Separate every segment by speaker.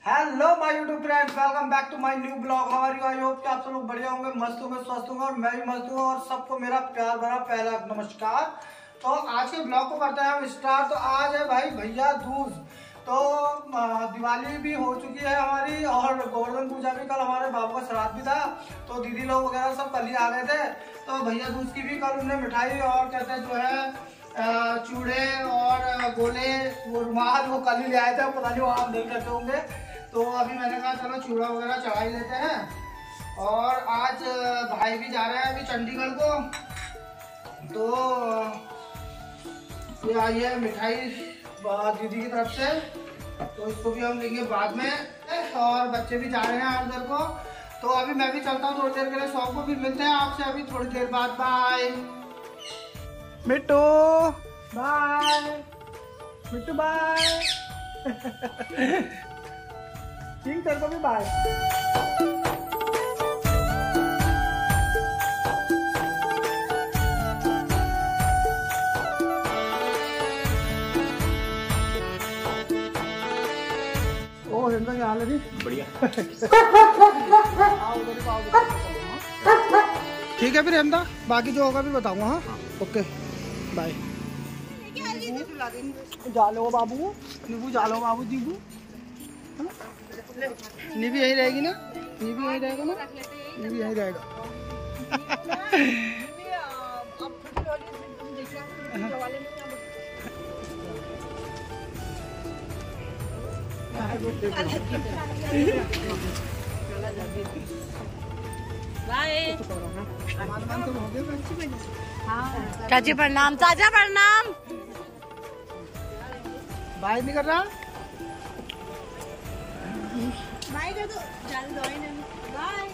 Speaker 1: Hello my YouTube friends, welcome back to my new blog. हमारी I hope कि आप सब लोग बढ़िया होंगे, मस्त होंगे, स्वस्थ होंगे और मैं भी मस्त हूँ। और सबको मेरा प्यार भरा पहला नमस्कार। तो आज के ब्लॉग को करते हैं हम स्टार्ट। तो आज है भाई भैया दूज। तो दिवाली भी हो चुकी है हमारी और गोवर्धन पूजा भी, कल हमारे बाबू का श्राद्ध भी था। तो दीदी लोग वगैरह सब कल ही आ गए थे। तो भैया दूज की भी कल उन्हें मिठाई और कहते हैं जो है चूड़े और गोले, वो रुमाल वो कल ही ले आए थे, पता नहीं वो आप देख लेते होंगे। तो अभी मैंने कहा चलो चूड़ा वगैरह चढ़ा ही लेते हैं। और आज भाई भी जा रहे हैं अभी चंडीगढ़ को। तो ये आई है मिठाई दीदी की तरफ से, तो इसको भी हम लेंगे बाद में। और बच्चे भी जा रहे हैं उधर को। तो अभी मैं भी चलता हूँ थोड़ी देर के लिए शॉप को, फिर मिलते हैं आपसे अभी थोड़ी देर बाद। Bye Mittu, bye Mittu, bye king तेरे को भी बाय। ओ हिंदा क्या हाल है जी? बढ़िया। ठीक है फिर हिंदा, बाकी जो होगा भी बताऊंगा। हाँ ओके बाय। जालो बाबू, नीबू जालो बाबू, नीबू नीबू यही रहेगी ना? नीबू यही रहेगा ना? नीबू यही रहेगा।
Speaker 2: चाची प्रणाम, चाचा प्रणाम।
Speaker 1: बाय नहीं कर रहा?
Speaker 2: बाय कर दो, चल दो ही नहीं। Bye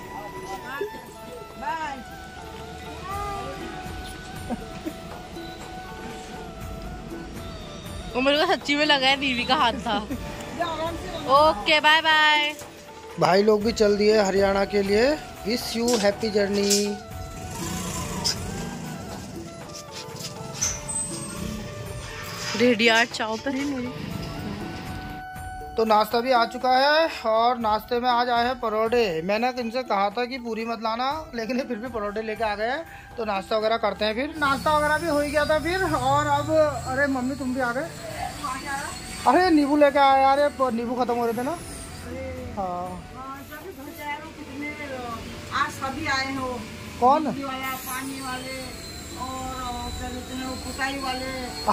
Speaker 2: bye. वो मेरे को सच्ची में लगा है दीदी का हाथ था। Okay bye bye.
Speaker 1: भाई लोग भी चल दिए हरियाणा के लिए। Wish you happy journey.
Speaker 2: रेडियाट चाव पर है मेरी।
Speaker 1: तो नाश्ता भी आ चुका है और नाश्ते में आज आए हैं परोठे। मैंने इनसे कहा था कि पूरी मत लाना, लेकिन फिर भी परोठे लेके आ गए हैं। तो नाश्ता वगैरह करते हैं। फिर नाश्ता वगैरह भी हो ही गया था फिर। और अब अरे मम्मी तुम भी आ गए? अरे नींबू लेके आए यार, नींबू खत्म हो रहे थे ना। हाँ
Speaker 2: आज सभी आए हो।
Speaker 1: कौन?
Speaker 2: पानी वाले और कुटाई वाले,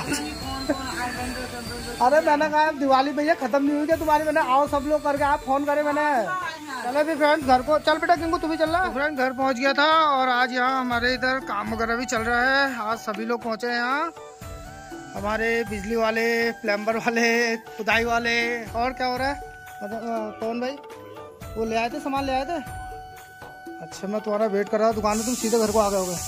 Speaker 2: कौन
Speaker 1: अरे मैंने कहा दिवाली भैया खत्म नहीं हुई क्या तुम्हारी? मैंने आओ सब लोग करके आप फोन करे मैंने। चलो भी फ्रेंड घर को चल बेटा, किंकू तू भी चल रहा है? फ्रेंड घर पहुंच गया था और आज यहाँ हमारे इधर काम वगैरह भी चल रहा है। आज सभी लोग पहुंचे हैं यहाँ, हमारे बिजली वाले, प्लम्बर वाले, खुदाई वाले। और क्या हो रहा है? कौन भाई वो ले आए थे, सामान ले आए थे? अच्छा मैं तुम्हारा वेट कर रहा था दुकान में, तुम सीधे घर को आ गए होगे।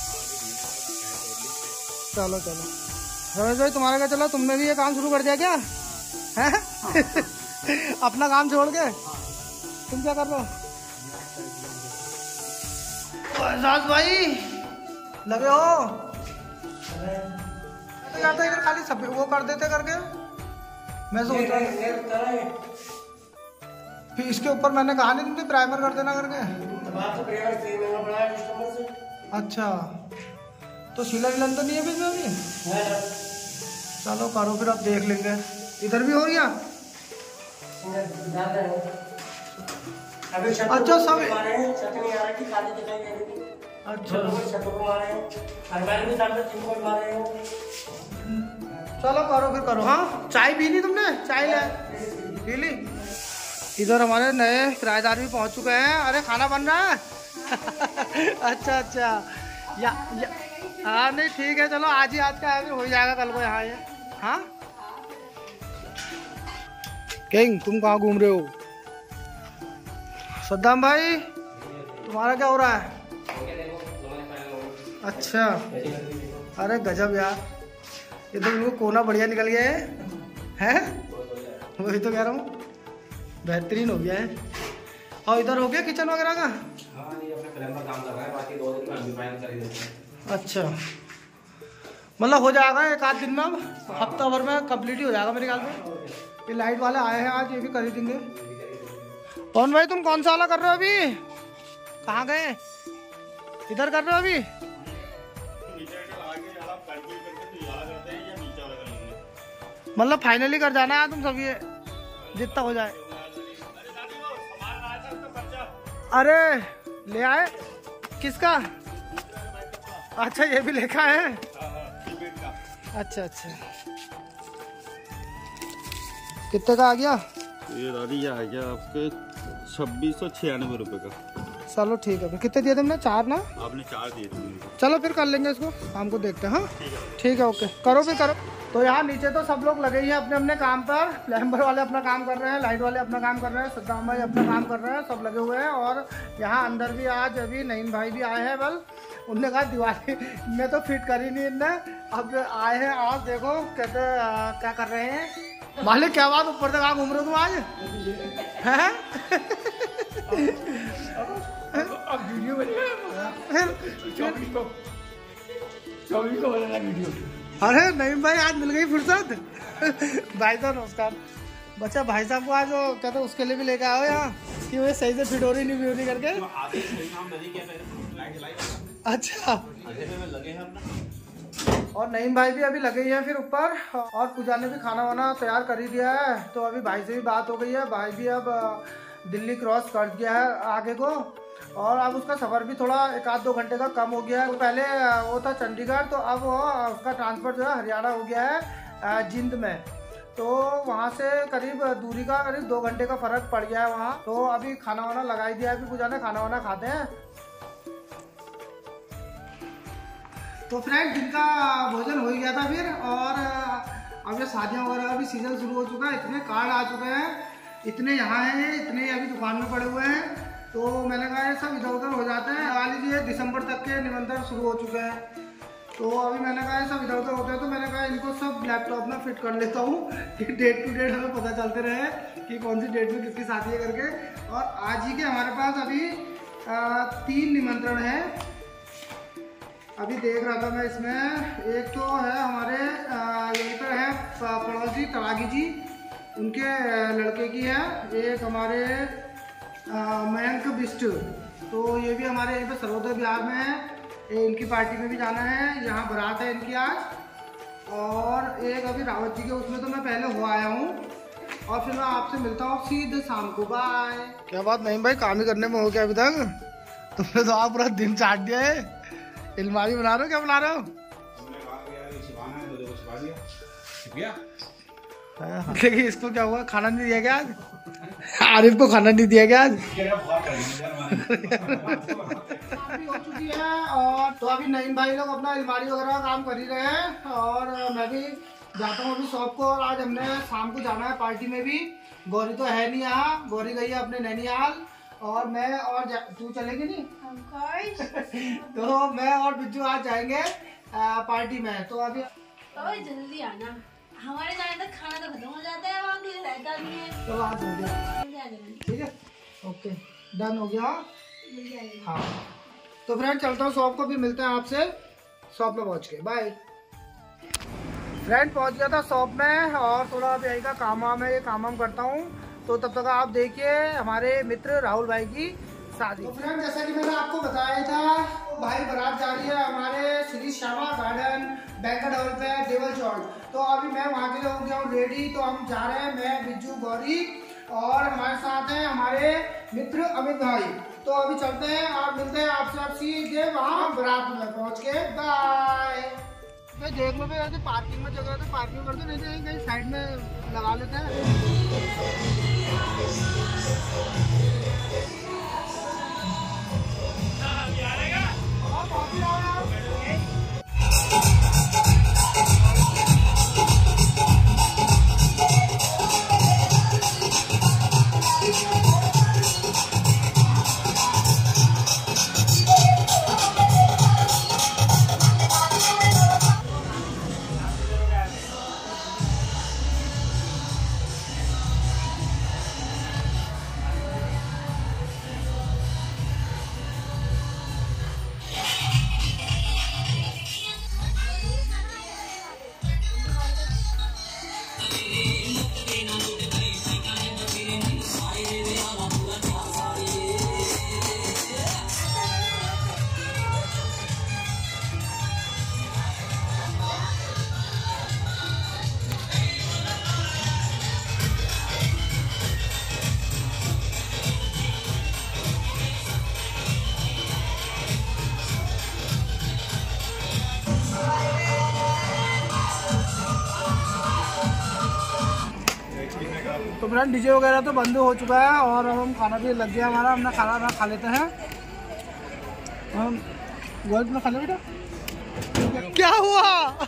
Speaker 1: चलो चलो रमेश भाई तुम्हारा क्या चला? तुमने भी ये काम शुरू कर दिया क्या है? अपना काम छोड़ के तुम क्या कर रहे हो? एजाज भाई लगे हो? तो इधर खाली सब वो कर देते करके मैं सोच रहा। फिर इसके ऊपर मैंने कहा नहीं तुमने प्राइमर कर देना करके। अच्छा तो सिला विलन तो नहीं है बीच में अभी? चलो करो फिर, अब देख लेंगे। इधर भी हो गया? अच्छा सब अच्छा चलो करो फिर करो। हाँ चाय पी ली तुमने? चाय ले पी ली? इधर हमारे नए किराएदार भी पहुंच चुके हैं। अरे खाना बन रहा है? अच्छा अच्छा या हाँ नहीं ठीक है, चलो आज ही आज का है, हो जाएगा कल को यहाँ ये। हाँ किंग तुम कहाँ घूम रहे हो? सद्दाम भाई तुम्हारा क्या हो रहा है? अच्छा अरे गजब यार, ये तो बिल्कुल कोना बढ़िया निकल गया है? वही तो कह रहा हूँ, बेहतरीन हो गया है। और इधर हो गया किचन वगैरह का? अच्छा मतलब हो जाएगा एक आध दिन में, अब हफ्ता भर में कंप्लीट ही हो जाएगा मेरे ख्याल में। ये लाइट वाले आए हैं आज, ये भी खरीदेंगे। कौन भाई तुम कौन सा वाला कर रहे हो अभी? कहाँ गए? इधर कर रहे हो अभी? मतलब फाइनली कर जाना है तुम सब, ये जितना हो जाए। अरे ले आए? किसका? अच्छा ये भी लेखा है। अच्छा अच्छा, कितने का आ गया?
Speaker 3: ये दादी आ गया आपके 2696 रुपए का।
Speaker 1: चलो ठीक है। कितने दिए तुमने? 4 ना?
Speaker 3: आपने 4 दिए थे।
Speaker 1: चलो फिर कर लेंगे इसको, शाम को देखते हैं। हाँ ठीक है, ओके करो फिर करो। तो यहाँ नीचे तो सब लोग लगे ही हैं अपने अपने काम पर। प्लम्बर वाले अपना काम कर रहे हैं, लाइट वाले अपना काम कर रहे हैं, सद्दाम भाई अपना काम कर रहे हैं, सब लगे हुए हैं। और यहाँ अंदर भी आज अभी नईम भाई भी आए हैं। बल उनने कहा दिवाली में तो फिट करी नहीं इनने, अब आए हैं आज। देखो कहते क्या कर रहे हैं। मालिक क्या बात, ऊपर तक आप घूम रहे हो तुम आज हैं? अरे नईम भाई आज मिल गई फुर्सत। भाई साहब नमस्कार। बच्चा भाई साहब को आज कहते उसके लिए भी लेके आओ यहाँ कि वो सही से फिट हो रही नहीं करके। अच्छा, और नईम भाई भी अभी लगे ही हैं फिर ऊपर। और पूजा ने भी खाना वाना तैयार कर ही दिया है। तो अभी भाई से भी बात हो गई है, भाई भी अब दिल्ली क्रॉस कर दिया है आगे को। और अब उसका सफ़र भी थोड़ा 1-2 घंटे का कम हो गया है। तो पहले वो था चंडीगढ़, तो अब वो उसका ट्रांसफ़र जो है हरियाणा हो गया है जिंद में। तो वहाँ से करीब दूरी का करीब 2 घंटे का फ़र्क पड़ गया है वहाँ। तो अभी खाना वाना लगा ही दिया है, अभी पूजा ने खाना वाना खाते हैं। तो फ्रेंड दिन का भोजन हो ही गया था फिर। और अब ये शादियाँ वगैरह का भी सीजन शुरू हो चुका है। इतने कार्ड आ चुके हैं, इतने यहाँ हैं, इतने अभी दुकान में पड़े हुए हैं। तो मैंने कहा ये सब इधर उधर हो जाते हैं। लगा लीजिए दिसंबर तक के निमंत्रण शुरू हो चुके हैं। तो अभी मैंने कहा ये सब इधर उधर होते हैं, तो मैंने कहा इनको सब लैपटॉप में फिट कर लेता हूँ कि डेट टू डेट हमें पता चलते रहे कि कौन सी डेट में किसकी शादी है करके। और आज ही के हमारे पास अभी 3 निमंत्रण हैं। अभी देख रहा था मैं इसमें, एक तो है हमारे यहीं पर है पड़ोसी तरागी जी, उनके लड़के की है। एक हमारे मयंक बिस्ट, तो ये भी हमारे यहीं पर सर्वोदय बिहार में है। इनकी पार्टी में भी जाना है, यहाँ बारात है इनकी आज। और एक अभी रावत जी के उसमें तो मैं पहले हो आया हूँ। और फिर मैं आपसे मिलता हूँ सीधे शाम को, बाय। क्या बात नहीं भाई, काम ही करने में हो गया अभी तक? तुमने तो आप पूरा दिन चाट दिया है। अलमारी बना रहे हो, क्या बना रहे हो? देखिए इसको क्या हुआ, खाना नहीं दिया क्या आज? आरिफ को खाना नहीं दिया क्या आज? हो चुकी है। और तो अभी नईम भाई लोग अपना अलमारी वगैरह का काम कर ही रहे हैं। और मैं भी जाता हूँ अभी शॉप को। और आज हमने शाम को जाना है पार्टी में भी। गौरी तो है नहीं यहाँ, गौरी गई है अपने नैनीहाल। और मैं और तू चलेगी नहीं? तो मैं और बिज्जू आज जाएंगे पार्टी में। तो अभी
Speaker 2: जल्दी आना, हमारे जाने तक खाना तो खत्म हो जाता है, वहाँ कोई रहता नहीं है।
Speaker 1: तो आज हो गया, ठीक है, ओके डन हो गया। हाँ तो फ्रेंड चलता हूँ शॉप को, फिर मिलते हैं आपसे शॉप में पहुँच के, बाय। फ्रेंड पहुँच गया था शॉप में। और थोड़ा अभी यही का काम वाम है, ये काम वाम करता हूँ। तो तब तक आप देखिए हमारे मित्र राहुल भाई की शादी। तो फ्रेंड जैसा कि मैंने आपको बताया था, तो भाई बारात जा रही है हमारे Shri Shyama garden banquet hall पे देवल चौक। तो अभी मैं वहाँ के लिए हो गया हूँ रेडी। तो हम जा रहे हैं, मैं बिज्जू गौरी और हमारे साथ हैं हमारे मित्र अमित भाई। तो अभी चलते हैं और मिलते हैं आपसे आप सीधे वहाँ बारात में पहुँच के, बाय। देख लो भाई, पार्किंग में जगह तो पार्किंग कर दो, नहीं तो कहीं साइड में लगा लेते हैं। तो फ्रेंड डीजे वगैरह तो बंद हो चुका है और अब हम खाना भी लग गया हमारा। हमने खाना ना खा लेते हैं। हम गोल में खा ले बेटा। क्या हुआ?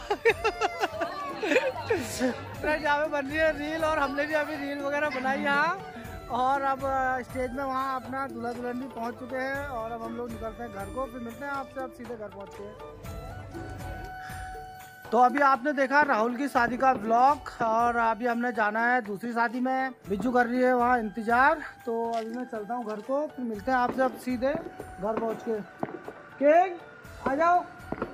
Speaker 1: फ्रेंड यहाँ पे बन रही है रील और हमने भी अभी रील वगैरह बनाई यहाँ। और अब स्टेज में वहाँ अपना दूल्हा दुल्हन भी पहुँच चुके हैं और अब हम लोग निकलते हैं घर को। फिर मिलते हैं आपसे अब सीधे घर पहुँच के। तो अभी आपने देखा राहुल की शादी का व्लॉग और अभी हमने जाना है दूसरी शादी में। बिज्जू कर रही है वहाँ इंतजार। तो अभी मैं चलता हूँ घर को। फिर मिलते हैं आपसे अब सीधे घर पहुँच के। किंग आ जाओ,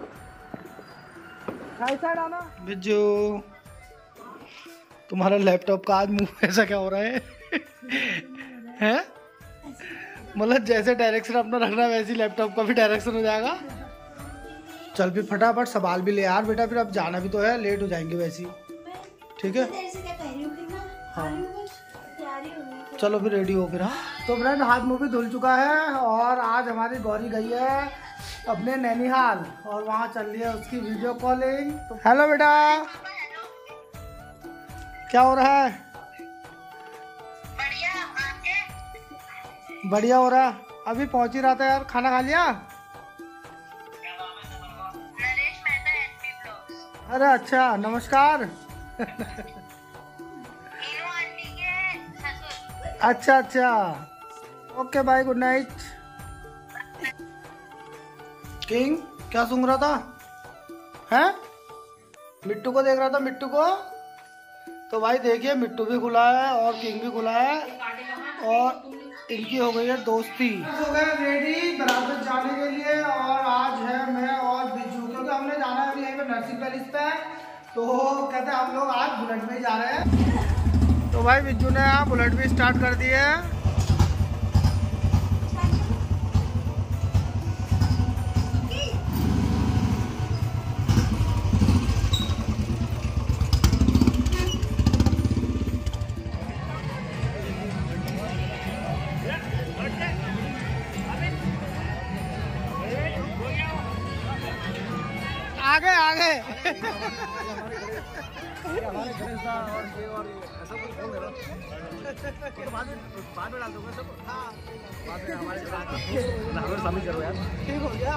Speaker 1: साइड आना। बिज्जू तुम्हारा लैपटॉप का आज मुंह ऐसा क्या हो रहा है? हैं? मतलब जैसे डायरेक्शन अपना रखना वैसे लैपटॉप का भी डायरेक्शन हो जाएगा। चल फिर फटाफट संभाल भी ले यार बेटा, फिर अब जाना भी तो है, लेट हो जाएंगे वैसे ही। ठीक है हाँ चलो फिर रेडी हो फिर। हाँ तो फ्रेंड हाथ मुँह भी धुल चुका है और आज हमारी गौरी गई है अपने नैनीहाल और वहाँ चल रही है उसकी वीडियो कॉलिंग। तो हेलो बेटा, क्या हो रहा है? बढ़िया हो रहा। अभी पहुँच ही रहा था यार। खाना खा लिया? अरे अच्छा, नमस्कार। अच्छा अच्छा, okay bye, good night. King क्या सूंघ रहा था? हैं? मिट्टू को देख रहा था, मिट्टू को। तो भाई देखिए मिट्टू भी खुला है और किंग भी खुला है और इनकी हो गई है दोस्ती। हो गए रेडी बराबर जाने के लिए और आज है मैं और बिज्जू, क्योंकि हमने जाना है अभी यहीं पे नर्सिंग पैलेस पे। तो कहते हैं हम लोग आज बुलेट में ही जा रहे हैं। तो भाई बिज्जू ने यहाँ बुलेट भी स्टार्ट कर दी है। आगे आगे ठीक हो गया।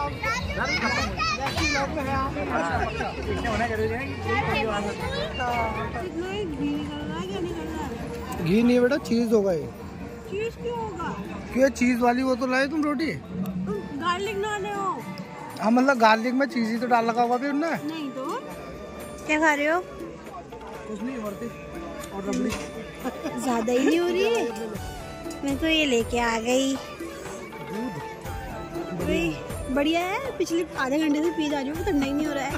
Speaker 1: घी नहीं बेटा, चीज होगा ये।
Speaker 2: चीज क्यों होगा?
Speaker 1: क्यों चीज वाली वो तो लाए तुम रोटी?
Speaker 2: गार्लिक ना ले हो।
Speaker 1: हाँ मतलब गार्लिक में चीज ही तो डाल लगा होगा फिर उनने।
Speaker 2: नहीं तो क्या खा रहे हो?
Speaker 1: कुछ नहीं, इमरती और रबड़ी।
Speaker 2: ज्यादा ही नहीं हो रही है? मैं तो ये लेके आ गई। बढ़िया है, पिछले आधे घंटे से पी जा रही हूँ, ठंडा ही नहीं हो रहा है।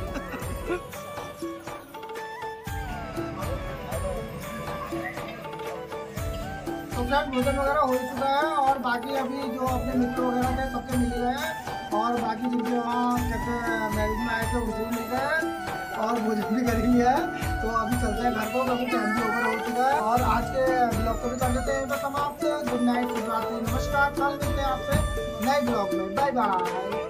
Speaker 1: तो भोजन वगैरह हो चुका है और बाकी अभी जो अपने मित्र वगैरह थे सबसे मिल गए हैं और बाकी जिनके वहाँ कहते मैरिज में आए थे उसे भी मिल गए और भोजन भी कर लिया है। तो अभी चलते हैं घर को, क्योंकि टाइम भी ओवर हो चुका है। और आज के ब्लॉग को भी कर लेते हैं समाप्त। गुड नाइट, शुभ रात्रि, नमस्कार। कल मिलते हैं आपसे नए ब्लॉग में। Bye bye.